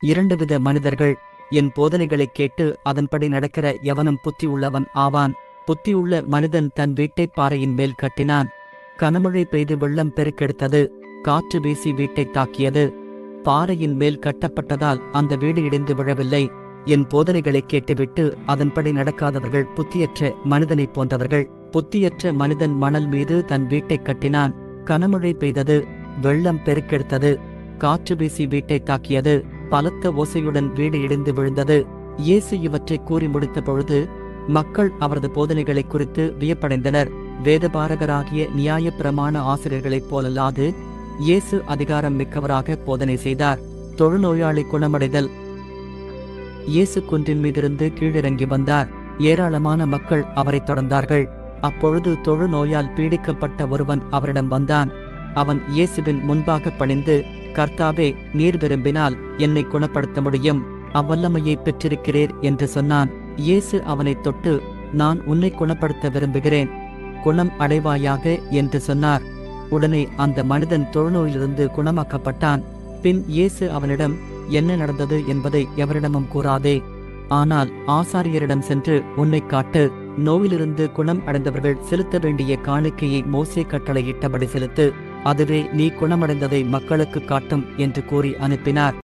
இரண்டு வித மனிதர்கள். என் போதனைகளைக் கேட்டு அதன்படி நடக்கிற எவனும் புத்தி உள்ளவன் ஆவான். புத்தியுள்ள மனிதன் தன் வீட்டைப் பாறையின் மேல் கட்டினான். கனமழை பெய்து வெள்ளம் பெருக்கெடுத்தது. காற்று வீசி வீட்டைத் தாக்கியது. பாறையின் மேல் கட்டப்பட்டதால் அந்த வீடு இடிந்து விழவில்லை. என் போதனைகளைக் கேட்டுவிட்டு அதன்படி நடக்காதவர்கள் புத்தியற்ற மனிதனைப் போன்றவர்கள். புத்தியற்ற மனிதன் மணல் மீது தன் வீட்டைக் கட்டினான். கனமழை பெய்தது. வெள்ளம் பெருக்கெடுத்தது. காற்று வீசி வீட்டைத் தாக்கியது. பலத்த ஓசையுடன் வீடு இடிந்து விழுந்தது. இயேசு இவற்றைக் கூறி முடித்த பொழுது மக்கள் அவரது போதனைகளைக் குறித்து வியப்படைந்தனர். வேதபாரகராகிய நியாயப் பிரமாண ஆசிரியர்களைப் போலல்லாது இயேசு அதிகாரம் மிக்கவராக போதனை செய்தார். தொழுநோயாளி குணமடைதல். இயேசு குன்றின் மீதிருந்து கீழிறங்கி வந்தார். ஏராளமான மக்கள் அவரைத் தொடர்ந்தார்கள். அப்பொழுது தொழுநோயால் பீடிக்கப்பட்ட ஒருவன் அவரிடம் வந்தான். அவன் இயேசுவின் முன்பாக பணிந்து, கர்த்தாவே, நீர் விரும்பினால் என்னை குணப்படுத்த முடியும். அவ்வல்லமையை பெற்றிருக்கிறீர் என்று சொன்னான். இயேசு அவனைத் தொட்டு, நான் உன்னை குணப்படுத்த விரும்புகிறேன், குணம் அடைவாயாக என்று சொன்னார். உடனே அந்த மனிதன் தொழுநோயிலிருந்து குணமாக்கப்பட்டான். பின் இயேசு அவனிடம், என்ன நடந்தது என்பதை எவரிடமும் கூறாதே. ஆனால் ஆசாரியரிடம் சென்று உன்னைக் காட்டு. நோயிலிருந்து குணம் அடைந்தவர்கள் செலுத்த வேண்டிய காணிக்கையை மோசே கட்டளையிட்டபடி செலுத்து. அதுவே நீ குணமடைந்ததை மக்களுக்கு காட்டும் என்று கூறி அனுப்பினார்.